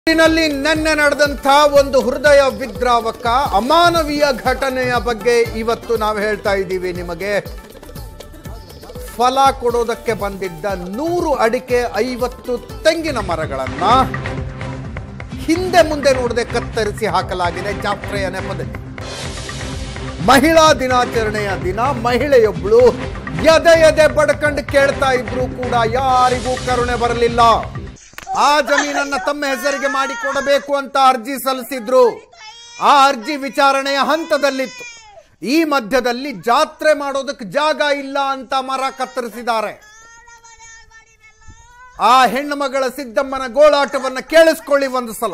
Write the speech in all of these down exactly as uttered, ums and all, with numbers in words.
ನಲ್ಲಿ ನಿನ್ನೆ ನಡೆದಂತ ಒಂದು ಹೃದಯ ವಿದ್ರಾವಕ ಅಮಾನವೀಯ ಘಟನೆಯ ಬಗ್ಗೆ ಇವತ್ತು ನಾವು ಹೇಳ್ತಾ ಇದ್ದೀವಿ ನಿಮಗೆ. ಫಲ ಕೊಡೋದಕ್ಕೆ ಬಂದಿದ್ದ ನೂರು ಅಡಿಕೆ ಐವತ್ತು ತೆಂಗಿನ ಮರಗಳನ್ನ ಹಿಂದೆ ಮುಂದೆ ನೋಡದೆ ಕತ್ತರಿಸಿ ಹಾಕಲಾಗಿದೆ ಜಾತ್ರೆಯ ನೆಪದಲ್ಲಿ. ಮಹಿಳಾ ದಿನಾಚರಣೆಯ ದಿನ ಮಹಿಳೆಯೊಬ್ಬಳು ಎದೆ ಎದೆ ಬಡ್ಕಂಡು ಕೇಳ್ತಾ ಇದ್ರು ಕೂಡ ಯಾರಿಗೂ ಕರುಣೆ ಬರಲಿಲ್ಲ. ಆ ಜಮೀನನ್ನ ತಮ್ಮ ಹೆಸರಿಗೆ ಮಾಡಿಕೊಡಬೇಕು ಅಂತ ಅರ್ಜಿ ಸಲ್ಲಿಸಿದ್ರು. ಆ ಅರ್ಜಿ ವಿಚಾರಣೆಯ ಹಂತದಲ್ಲಿತ್ತು. ಈ ಮಧ್ಯದಲ್ಲಿ ಜಾತ್ರೆ ಮಾಡೋದಕ್ಕೆ ಜಾಗ ಇಲ್ಲ ಅಂತ ಮರ ಕತ್ತರಿಸಿದ್ದಾರೆ. ಆ ಹೆಣ್ಣು ಮಗಳ ಸಿದ್ದಮ್ಮನ ಗೋಳಾಟವನ್ನ ಕೇಳಿಸ್ಕೊಳ್ಳಿ ಒಂದು ಸಲ.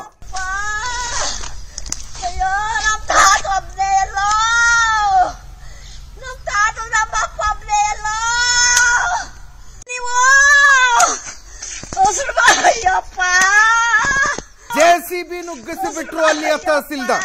ಜೆಸಿಬಿ ನುಗ್ಗಿಸಿ ಬಿಟ್ರು ಅಲ್ಲಿಯ ತಹಸೀಲ್ದಾರ್.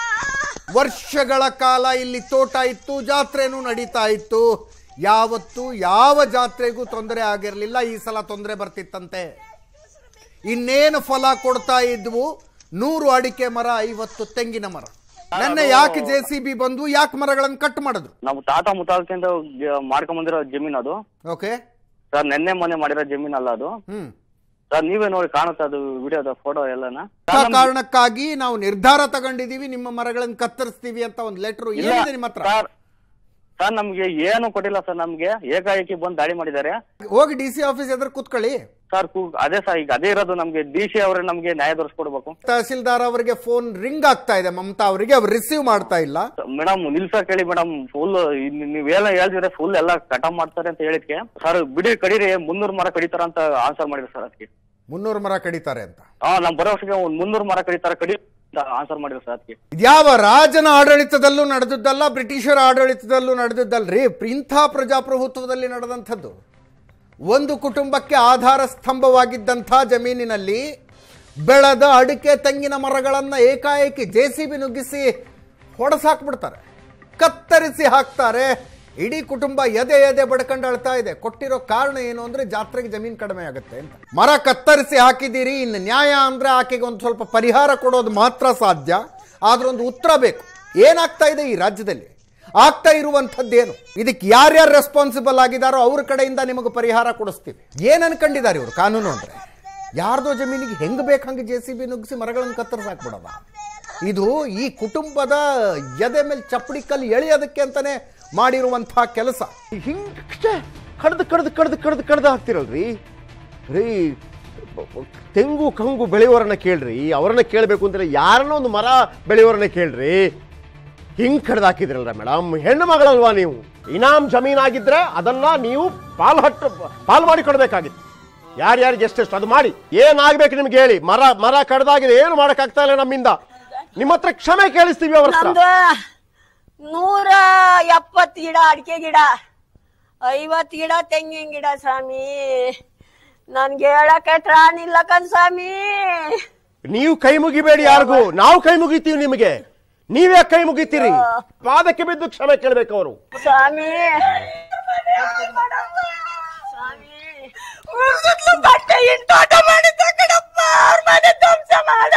ವರ್ಷಗಳ ಕಾಲ ಇಲ್ಲಿ ತೋಟ ಇತ್ತು, ಜಾತ್ರೆನೂ ನಡೀತಾ ಇತ್ತು. ಯಾವತ್ತು ಯಾವ ಜಾತ್ರೆಗೂ ತೊಂದರೆ ಆಗಿರಲಿಲ್ಲ. ಈ ಸಲ ತೊಂದರೆ ಬರ್ತಿತ್ತಂತೆ. ಇನ್ನೇನು ಫಲ ಕೊಡ್ತಾ ಇದ್ವು ನೂರು ಅಡಿಕೆ ಮರ, ಐವತ್ತು ತೆಂಗಿನ ಮರ. ನನ್ನ ಯಾಕೆ ಜೆಸಿಬಿ ಬಂದು ಯಾಕೆ ಮರಗಳನ್ನು ಕಟ್ ಮಾಡಿದ್ರು? ನಾವು ತಾತ ಮುತ್ತಾಲ್ಕಿಂದ ಮಾಡ್ಕೊಂಡ್ ಬಂದಿರೋ ಜಮೀನ್ ಅದು. ಓಕೆ ಸರ್, ನೆನ್ನೆ ಮೊನ್ನೆ ಮಾಡಿರೋ ಜಮೀನ್ ಅಲ್ಲ ಅದು. ಹ್ಮ್ ಸರ್, ನೀವೇ ನೋಡಿ ಕಾಣುತ್ತೆ ಅದು ವಿಡಿಯೋದ ಫೋಟೋ ಎಲ್ಲನ. ಕಾರಣಕ್ಕಾಗಿ ನಾವು ನಿರ್ಧಾರ ತಗೊಂಡಿದೀವಿ, ನಿಮ್ಮ ಮರಗಳನ್ನು ಕತ್ತರಿಸ್ತೀವಿ ಅಂತ ಒಂದು ಲೆಟರ್ ಏನಿದೆ ನಿಮ್ಮ ಹತ್ರ? ಸರ್, ನಮ್ಗೆ ಏನು ಕೊಟ್ಟಿಲ್ಲ ಸರ್. ನಮ್ಗೆ ಏಕಾಏಕಿ ಬಂದು ದಾಳಿ ಮಾಡಿದ್ದಾರೆ. ಹೋಗಿ ಡಿ ಸಿ ಆಫೀಸ್ ಎದುರು ಕೂತ್ಕೊಳ್ಳಿ ಸರ್. ಅದೇ ಸರ್, ಈಗ ಅದೇ ಇರೋದು. ನಮ್ಗೆ ಡಿ ಸಿ ಅವರೇ ನಮ್ಗೆ ನ್ಯಾಯ ದೊರಕಿಸ್ಕೊಡ್ಬೇಕು. ತಹಸೀಲ್ದಾರ್ ಅವರಿಗೆ ಫೋನ್ ರಿಂಗ್ ಆಗ್ತಾ ಇದೆ, ಮಮತಾ ಅವರಿಗೆ. ಅವ್ರು ರಿಸೀವ್ ಮಾಡ್ತಾ ಇಲ್ಲ. ಮೇಡಮ್ ನಿಲ್ಸಕ್ ಹೇಳಿ ಮೇಡಮ್. ಫುಲ್ ನೀವೇನ ಹೇಳ್ತಿದ್ರೆ ಫುಲ್ ಎಲ್ಲ ಕಟ ಮಾಡ್ತಾರೆ ಅಂತ ಹೇಳಿದ್ಕೆ ಸರ್, ಬಿಡಿ ಕಡೀರಿ, ಮುನ್ನೂರು ಮರ ಕಡಿತಾರ ಅಂತ ಆನ್ಸರ್ ಮಾಡಿದ್ರು ಸರ್. ಅದಕ್ಕೆ ಮುನ್ನೂರು ಮರ ಕಡಿತಾರೆ ಅಂತ ಹಾ ನಮ್ ಬರೋ ವರ್ಷಕ್ಕೆ ಒಂದ್ ಮುನ್ನೂರು ಮರ ಕಡಿತಾರ ಕಡಿ ಆನ್ಸರ್ ಮಾಡಿದ್ರು ಸರ್. ಅದಕ್ಕೆ ಯಾವ ರಾಜನ ಆಡಳಿತದಲ್ಲೂ ನಡೆದದ್ದಲ್ಲ, ಬ್ರಿಟಿಷರ ಆಡಳಿತದಲ್ಲೂ ನಡೆದದ್ದಲ್ರಿ. ಇಂಥ ಪ್ರಜಾಪ್ರಭುತ್ವದಲ್ಲಿ ನಡೆದಂಥದ್ದು. ಒಂದು ಕುಟುಂಬಕ್ಕೆ ಆಧಾರ ಸ್ತಂಭವಾಗಿದ್ದಂಥ ಜಮೀನಿನಲ್ಲಿ ಬೆಳೆದ ಅಡಿಕೆ ತೆಂಗಿನ ಮರಗಳನ್ನು ಏಕಾಏಕಿ ಜೆಸಿಬಿ ನುಗ್ಗಿಸಿ ಹೊಡೆಸಾಕ್ಬಿಡ್ತಾರೆ, ಕತ್ತರಿಸಿ ಹಾಕ್ತಾರೆ. ಇಡೀ ಕುಟುಂಬ ಎದೆ ಎದೆ ಬಡ್ಕೊಂಡು ಅಳ್ತಾ ಇದೆ. ಕೊಟ್ಟಿರೋ ಕಾರಣ ಏನು ಅಂದ್ರೆ ಜಾತ್ರೆಗೆ ಜಮೀನು ಕಡಿಮೆ ಆಗುತ್ತೆ ಅಂತ. ಮರ ಕತ್ತರಿಸಿ ಹಾಕಿದ್ದೀರಿ, ಇನ್ನು ನ್ಯಾಯ ಅಂದ್ರೆ ಆಕೆಗೆ ಒಂದು ಸ್ವಲ್ಪ ಪರಿಹಾರ ಕೊಡೋದು ಮಾತ್ರ ಸಾಧ್ಯ. ಆದ್ರೆ ಒಂದು ಉತ್ತರ ಬೇಕು. ಏನಾಗ್ತಾ ಇದೆ ಈ ರಾಜ್ಯದಲ್ಲಿ, ಆಗ್ತಾ ಇರುವಂಥದ್ದೇನು, ಇದಕ್ಕೆ ಯಾರ್ಯಾರು ರೆಸ್ಪಾನ್ಸಿಬಲ್ ಆಗಿದಾರೋ ಅವ್ರ ಕಡೆಯಿಂದ ನಿಮಗೆ ಪರಿಹಾರ ಕೊಡಿಸ್ತೀವಿ. ಏನ್ ಅನ್ಕೊಂಡಿದ್ದಾರೆ ಇವರು? ಕಾನೂನು ಅಂದ್ರೆ ಯಾರ್ದೋ ಜಮೀನಿಗೆ ಹೆಂಗ್ ಬೇಕಂಗೆ ಜೆ ಸಿ ಬಿ ನುಗ್ಗಿಸಿ ಮರಗಳನ್ನು ಕತ್ತರಿಸಿ ಹಾಕ್ಬಿಡೋದ? ಇದು ಈ ಕುಟುಂಬದ ಎದೆ ಮೇಲೆ ಚಪ್ಪಡಿ ಕಲ್ಲು ಎಳೆಯೋದಕ್ಕೆ ಅಂತಾನೆ ಮಾಡಿರುವಂತಹ ಕೆಲಸ. ಹಿಂಗ್ ಕಡ್ದು ಕಡ್ದು ಕಡ್ದು ಕಡ್ದು ಕಡ್ದು ಹಾಕ್ತಿರಲ್ರಿ ರೀ. ತೆಂಗು ಕಂಗು ಬೆಳೆಯೋರನ್ನ ಕೇಳ್ರಿ, ಅವರನ್ನ ಕೇಳಬೇಕು ಅಂದ್ರೆ ಯಾರನ್ನ ಒಂದು ಮರ ಬೆಳೆಯೋರನ್ನ ಕೇಳ್ರಿ. ಹಿಂಗ್ ಕಡ್ದು ಹಾಕಿದ್ರಲ್ರ ಮೇಡಮ್, ಹೆಣ್ಣು ಮಗಳಲ್ವಾ ನೀವು? ಇನಾಮ್ ಜಮೀನಾಗಿದ್ರೆ ಅದನ್ನ ನೀವು ಪಾಲ್ ಹಟ್ಟು ಪಾಲ್ ಮಾಡಿ ಕೊಡ್ಬೇಕಾಗಿತ್ತು. ಯಾರ್ಯಾರಿಗೆ ಎಷ್ಟೆಷ್ಟು ಅದು ಮಾಡಿ. ಏನಾಗ್ಬೇಕು ನಿಮ್ಗೆ ಹೇಳಿ. ಮರ ಮರ ಕಡ್ದಾಗಿದೆ, ಏನು ಮಾಡಕ್ ಆಗ್ತಾ ಇಲ್ಲ ನಮ್ಮಿಂದ. ನಿಮ್ಮ ಹತ್ರ ಕ್ಷಮೆ ಕೇಳಿಸ್ತೀವಿ. ಅವ್ರ ನೂರ ಎಪ್ಪತ್ತು ಗಿಡ ಅಡಿಕೆ ಗಿಡ, ಐವತ್ತು ಗಿಡ ತೆಂಗಿನ ಗಿಡ ಸ್ವಾಮಿ. ನನ್ಗೆ ಹೇಳಕ್ಕೆ ತ್ರಾಣ ಇಲ್ಲ ಕಣ್ ಸ್ವಾಮಿ. ನೀವು ಕೈ ಮುಗಿಬೇಡಿ ಯಾರಿಗೂ, ನಾವು ಕೈ ಮುಗಿತೀವಿ ನಿಮಗೆ. ನೀವೇ ಕೈ ಮುಗಿತೀರಿ, ಪಾದಕ್ಕೆ ಬಿದ್ದು ಕ್ಷಮೆ ಕೇಳ್ಬೇಕು ಅವರು. ಸ್ವಾಮಿ ಬಟ್ಟೆ ಇಂಟೋಟ ಮಾಡಿದ್ದ ಕಣಪ್ಪ, ಅವ್ರ ಮನೆ ಧ್ವಂಸ ಮಾಡ.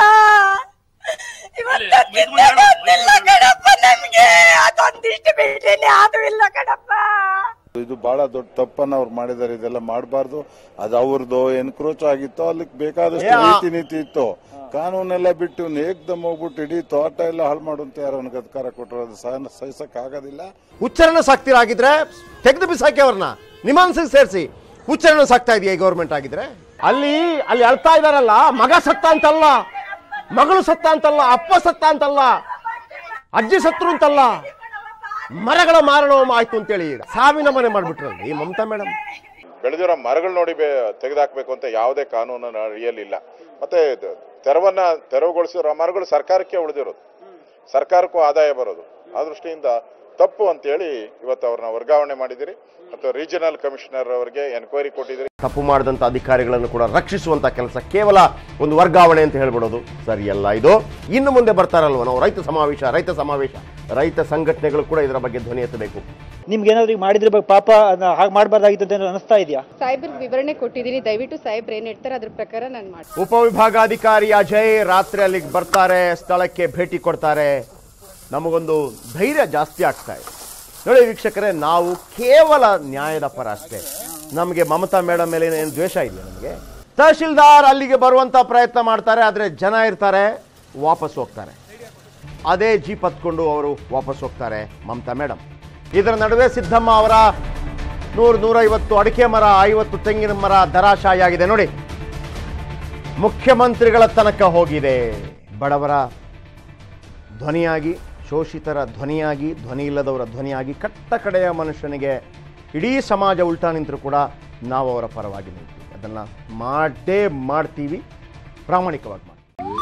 ಅದೊಂದಿಷ್ಟು ಬಿಟ್ಟೇನೆ ಅದು ಇಲ್ಲ ಕಣಪ್ಪ. ಇದು ಬಹಳ ದೊಡ್ಡ ತಪ್ಪನ್ನ ಅವ್ರು ಮಾಡಿದಾರೆ. ಇದೆಲ್ಲ ಮಾಡಬಾರ್ದು. ಅದು ಅವ್ರದ್ದು ಎನ್ಕ್ರೋಚ್ ಆಗಿತ್ತು, ಅಲ್ಲಿ ಬೇಕಾದಷ್ಟು ರೀತಿ ನೀತಿ ಇತ್ತು. ಕಾನೂನೆಲ್ಲ ಬಿಟ್ಟು ಏಕ್ದಮ್ ಹೋಗ್ಬಿಟ್ಟು ಇಡೀ ತೋಟ ಎಲ್ಲ ಹಾಳು ಮಾಡುವಂತ ಯಾರು ಅವನಿಗೆ ಅಧಿಕಾರ ಕೊಟ್ಟರು, ಅದು ಸಹಿಸಕ್ ಆಗೋದಿಲ್ಲ. ಹುಚ್ಚರನ್ನ ಸಾಕ್ತಿರಾಗಿದ್ರೆ ತೆಗೆದು ಬಿಸಾಕಿ ಅವ್ರನ್ನ ನಿಮ್ಮ ಮನಸ್ಸಿಗೆ ಸೇರಿಸಿ. ಹುಚ್ಚರನ್ನ ಸಾಕ್ತಾ ಇದೆಯಾ ಈ ಗೌರ್ಮೆಂಟ್ ಆಗಿದ್ರೆ? ಅಲ್ಲಿ ಅಲ್ಲಿ ಅಳ್ತಾ ಇದಾರಲ್ಲ, ಮಗ ಸತ್ತ ಅಂತಲ್ಲ, ಮಗಳು ಸತ್ತ ಅಂತಲ್ಲ, ಅಪ್ಪ ಸತ್ತ ಅಂತಲ್ಲ, ಅಜ್ಜಿ ಸತ್ರು ಅಂತಲ್ಲ, ಮರಗಳ ಮಾರಣೋಮ ಆಯ್ತು ಅಂತೇಳಿ ಈಗ ಸಾವಿನ ಮನೆ ಮಾಡ್ಬಿಟ್ರಲ್ಲಿ ಮಮತಾ ಮೇಡಮ್. ಬೆಳೆದಿರೋ ಮರಗಳು ನೋಡಿ ತೆಗೆದಾಕ್ಬೇಕು ಅಂತ ಯಾವುದೇ ಕಾನೂನು ಅರಿಯಲಿಲ್ಲ. ಮತ್ತೆ ತೆರವನ್ನ ತೆರವುಗೊಳಿಸಿರೋ ಮರಗಳು ಸರ್ಕಾರಕ್ಕೆ ಉಳಿದಿರೋದು, ಸರ್ಕಾರಕ್ಕೂ ಆದಾಯ ಬರೋದು. ಆ ದೃಷ್ಟಿಯಿಂದ ತಪ್ಪು ಅಂತೇಳಿ ಇವತ್ತು ಅವ್ರನ್ನ ವರ್ಗಾವಣೆ ಮಾಡಿದಿರಿ ಮತ್ತು ರೀಜನಲ್ ಕಮಿಷನರ್ ಅವರಿಗೆ ಎನ್ಕ್ವೈರಿ ಕೊಟ್ಟಿದ್ದೀರಿ. ತಪ್ಪು ಮಾಡಿದಂಥ ಅಧಿಕಾರಿಗಳನ್ನು ಕೂಡ ರಕ್ಷಿಸುವಂಥ ಕೆಲಸ ಕೇವಲ ಒಂದು ವರ್ಗಾವಣೆ ಅಂತ ಹೇಳ್ಬಿಡೋದು ಸರಿಯಲ್ಲ. ಇದು ಇನ್ನು ಮುಂದೆ ಬರ್ತಾರಲ್ವ ನಾವು ರೈತ ಸಮಾವೇಶ ರೈತ ಸಮಾವೇಶ ರೈತ ಸಂಘಟನೆಗಳು ಕೂಡ ಇದರ ಬಗ್ಗೆ ಧ್ವನಿ ಎತ್ತಬೇಕು. ನಿಮ್ಗೆ ಏನಾದ್ರು ಮಾಡಿದ್ರೆ ಪಾಪ ಹಾಗೆ ಮಾಡಬಾರ್ದಾಗಿತ್ತು ಅಂತ ಅನಿಸ್ತಾ ಇದೆಯಾ? ಸಾಹೇಬ್ರಿಗೆ ವಿವರಣೆ ಕೊಟ್ಟಿದ್ದೀನಿ, ದಯವಿಟ್ಟು ಸಾಹೇಬ್ರು ಏನ್ ಹೇಳ್ತಾರೆ ಅದ್ರ ಪ್ರಕಾರ ನಾನು ಮಾಡ್ತೀನಿ. ಉಪವಿಭಾಗಾಧಿಕಾರಿ ಅಜಯ್ ರಾತ್ರಿ ಅಲ್ಲಿಗೆ ಬರ್ತಾರೆ, ಸ್ಥಳಕ್ಕೆ ಭೇಟಿ ಕೊಡ್ತಾರೆ. ನಮಗೊಂದು ಧೈರ್ಯ ಜಾಸ್ತಿ ಆಗ್ತಾ ಇದೆ ನೋಡಿ ವೀಕ್ಷಕರೇ. ನಾವು ಕೇವಲ ನ್ಯಾಯದ ಪರ ಅಷ್ಟೇ, ನಮಗೆ ಮಮತಾ ಮೇಡಮ್ ಮೇಲೆ ಏನು ದ್ವೇಷ ಇಲ್ಲ ನಮಗೆ. ತಹಶೀಲ್ದಾರ್ ಅಲ್ಲಿಗೆ ಬರುವಂತ ಪ್ರಯತ್ನ ಮಾಡ್ತಾರೆ, ಆದರೆ ಜನ ಇರ್ತಾರೆ, ವಾಪಸ್ ಹೋಗ್ತಾರೆ. ಅದೇ ಜೀಪ್ ಹತ್ಕೊಂಡು ಅವರು ವಾಪಸ್ ಹೋಗ್ತಾರೆ ಮಮತಾ ಮೇಡಮ್. ಇದರ ನಡುವೆ ಸಿದ್ದಮ್ಮ ಅವರ ನೂರು ನೂರೈವತ್ತು ಅಡಿಕೆ ಮರ, ಐವತ್ತು ತೆಂಗಿನ ಮರ ಧರಾಶಾಯಿ ಆಗಿದೆ ನೋಡಿ. ಮುಖ್ಯಮಂತ್ರಿಗಳ ತನಕ ಹೋಗಿದೆ. ಬಡವರ ಧ್ವನಿಯಾಗಿ, ಶೋಷಿತರ ಧ್ವನಿಯಾಗಿ, ಧ್ವನಿ ಇಲ್ಲದವರ ಧ್ವನಿಯಾಗಿ, ಕಟ್ಟ ಕಡೆಯ ಮನುಷ್ಯನಿಗೆ ಇಡೀ ಸಮಾಜ ಉಲ್ಟಾ ನಿಂತರೂ ಕೂಡ ನಾವು ಅವರ ಪರವಾಗಿ ನಿಲ್ತೀವಿ. ಅದನ್ನು ಮಾಡೇ ಮಾಡ್ತೀವಿ, ಪ್ರಾಮಾಣಿಕವಾಗಿ ಮಾಡ್ತೀವಿ.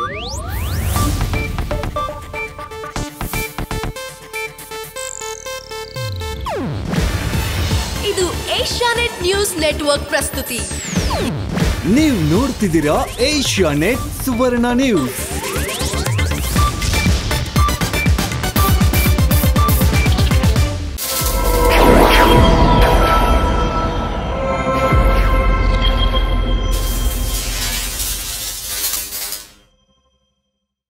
ಇದು ಏಷ್ಯಾನೆಟ್ ನ್ಯೂಸ್ ನೆಟ್ವರ್ಕ್ ಪ್ರಸ್ತುತಿ. ನೀವು ನೋಡ್ತಿದ್ದೀರಾ ಏಷ್ಯಾನೆಟ್ ಸುವರ್ಣ ನ್ಯೂಸ್.